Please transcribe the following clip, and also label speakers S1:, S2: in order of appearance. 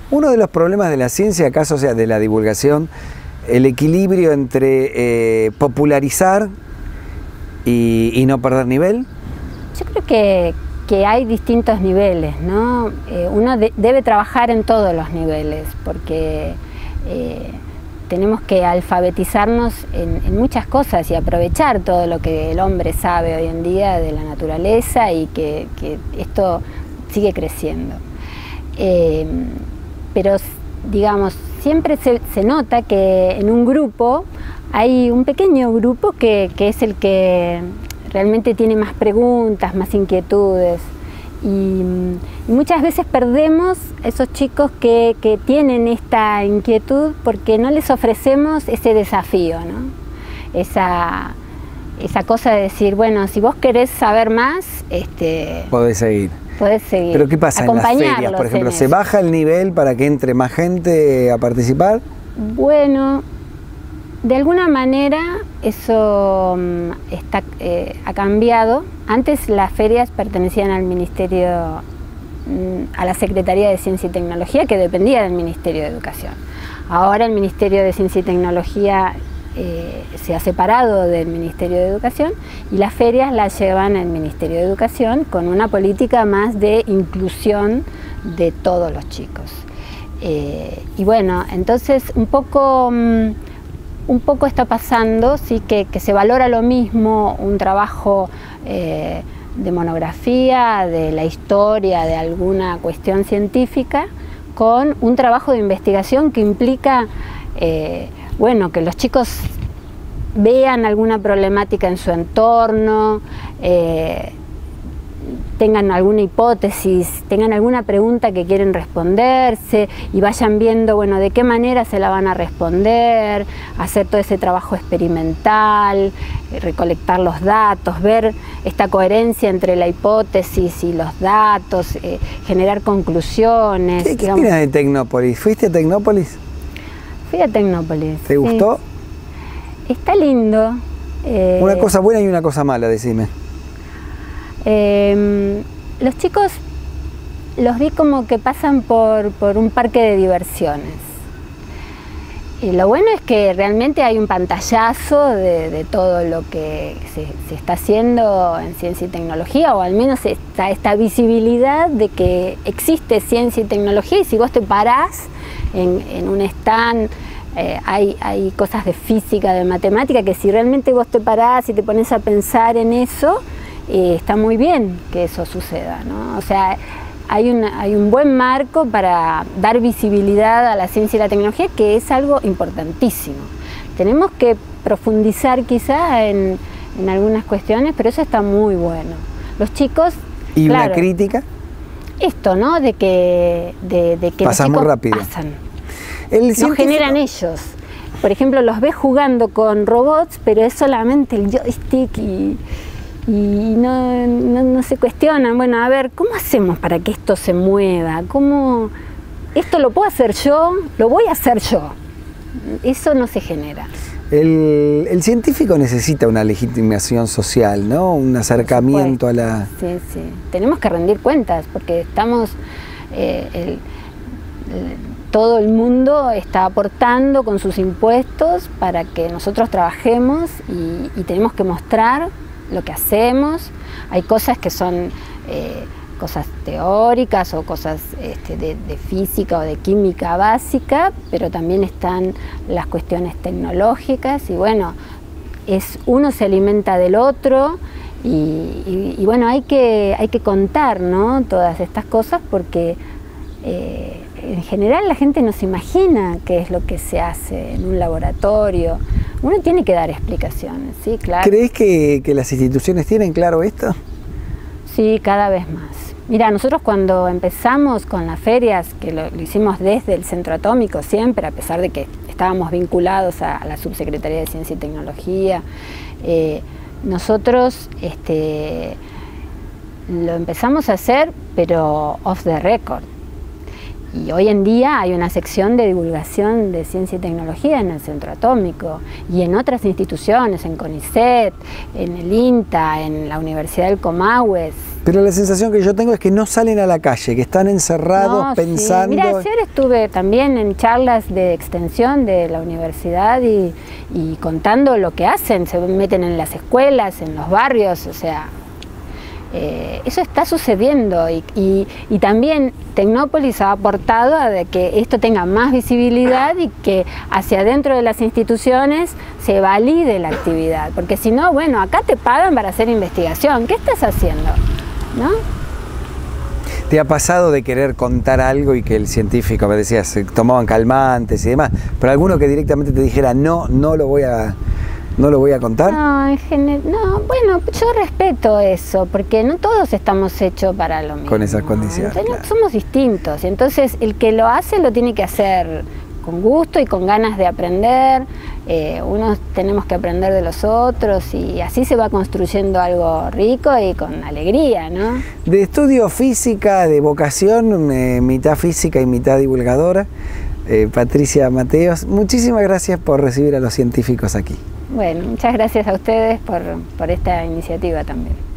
S1: Uno de los problemas de la ciencia, acaso sea de la divulgación, el equilibrio entre popularizar y no perder nivel.
S2: Yo creo que hay distintos niveles, ¿no? Uno debe trabajar en todos los niveles, porque tenemos que alfabetizarnos en muchas cosas y aprovechar todo lo que el hombre sabe hoy en día de la naturaleza y que esto sigue creciendo. Pero, digamos, siempre se nota que en un grupo hay un pequeño grupo que es el que realmente tiene más preguntas, más inquietudes. Y muchas veces perdemos esos chicos que tienen esta inquietud porque no les ofrecemos ese desafío, ¿no? Esa cosa de decir, bueno, si vos querés saber más,
S1: podés seguir.
S2: Podés seguir.
S1: Pero ¿qué pasa en las ferias, por ejemplo? ¿Se baja el nivel para que entre más gente a participar?
S2: Bueno, de alguna manera eso ha cambiado. Antes las ferias pertenecían al Ministerio, a la Secretaría de Ciencia y Tecnología, que dependía del Ministerio de Educación. Ahora el Ministerio de Ciencia y Tecnología se ha separado del Ministerio de Educación y las ferias las llevan el Ministerio de Educación con una política más de inclusión de todos los chicos. Y bueno, entonces un poco está pasando, ¿sí? que se valora lo mismo un trabajo de monografía, de la historia, de alguna cuestión científica, con un trabajo de investigación que implica bueno, que los chicos vean alguna problemática en su entorno, tengan alguna hipótesis, tengan alguna pregunta que quieren responderse y vayan viendo, bueno, de qué manera se la van a responder, hacer todo ese trabajo experimental, recolectar los datos, ver esta coherencia entre la hipótesis y los datos, generar conclusiones.
S1: ¿Qué opinas de Tecnópolis? ¿Fuiste a Tecnópolis?
S2: Fui a Tecnópolis.
S1: ¿Te gustó?
S2: Está lindo.
S1: Una cosa buena y una cosa mala, decime.
S2: Los chicos los vi como que pasan por un parque de diversiones. Y lo bueno es que realmente hay un pantallazo de todo lo que se está haciendo en ciencia y tecnología, o al menos esta visibilidad de que existe ciencia y tecnología, y si vos te parás en un stand, hay cosas de física, de matemática, que si realmente vos te parás y te pones a pensar en eso, está muy bien que eso suceda, ¿no? O sea, hay un buen marco para dar visibilidad a la ciencia y la tecnología, que es algo importantísimo. Tenemos que profundizar quizá en algunas cuestiones, pero eso está muy bueno. Los chicos...
S1: ¿Y
S2: claro,
S1: una crítica?
S2: Esto, ¿no? De que
S1: pasan muy rápido.
S2: No generan ellos. Por ejemplo, los ves jugando con robots, pero es solamente el joystick y no se cuestionan, bueno, a ver, ¿cómo hacemos para que esto se mueva? ¿Cómo esto lo puedo hacer yo? ¿Lo voy a hacer yo? Eso no se genera.
S1: El científico necesita una legitimación social, ¿no? Un acercamiento a la...
S2: Sí, sí. Tenemos que rendir cuentas, porque estamos... todo el mundo está aportando con sus impuestos para que nosotros trabajemos y tenemos que mostrar lo que hacemos. Hay cosas que son cosas teóricas o cosas de física o de química básica, pero también están las cuestiones tecnológicas y bueno, uno se alimenta del otro y bueno, hay que contar, ¿no? Todas estas cosas porque en general la gente no se imagina qué es lo que se hace en un laboratorio. Uno tiene que dar explicaciones, sí, claro.
S1: ¿Crees que las instituciones tienen claro esto?
S2: Sí, cada vez más. Mira, nosotros cuando empezamos con las ferias, que lo hicimos desde el Centro Atómico siempre, a pesar de que estábamos vinculados a la Subsecretaría de Ciencia y Tecnología, nosotros lo empezamos a hacer, pero off the record. Y hoy en día hay una sección de divulgación de ciencia y tecnología en el Centro Atómico y en otras instituciones, en CONICET, en el INTA, en la Universidad del Comahue.
S1: Pero la sensación que yo tengo es que no salen a la calle, que están encerrados pensando...
S2: Sí. Mira, ayer estuve también en charlas de extensión de la universidad y contando lo que hacen, se meten en las escuelas, en los barrios, o sea, eso está sucediendo y también Tecnópolis ha aportado a de que esto tenga más visibilidad y que hacia adentro de las instituciones se valide la actividad, porque si no, bueno, acá te pagan para hacer investigación, ¿qué estás haciendo? ¿No?
S1: ¿Te ha pasado de querer contar algo y que el científico, me decías, se tomaban calmantes y demás, pero alguno que directamente te dijera no lo voy a contar?
S2: No, en general, no, bueno, yo respeto eso, porque no todos estamos hechos para lo mismo.
S1: Con esas condiciones.
S2: Entonces,
S1: claro.
S2: Somos distintos, entonces el que lo hace lo tiene que hacer con gusto y con ganas de aprender. Unos tenemos que aprender de los otros y así se va construyendo algo rico y con alegría, ¿no?
S1: De estudio física, de vocación, mitad física y mitad divulgadora, Patricia Mateos, muchísimas gracias por recibir a los científicos aquí.
S2: Bueno, muchas gracias a ustedes por esta iniciativa también.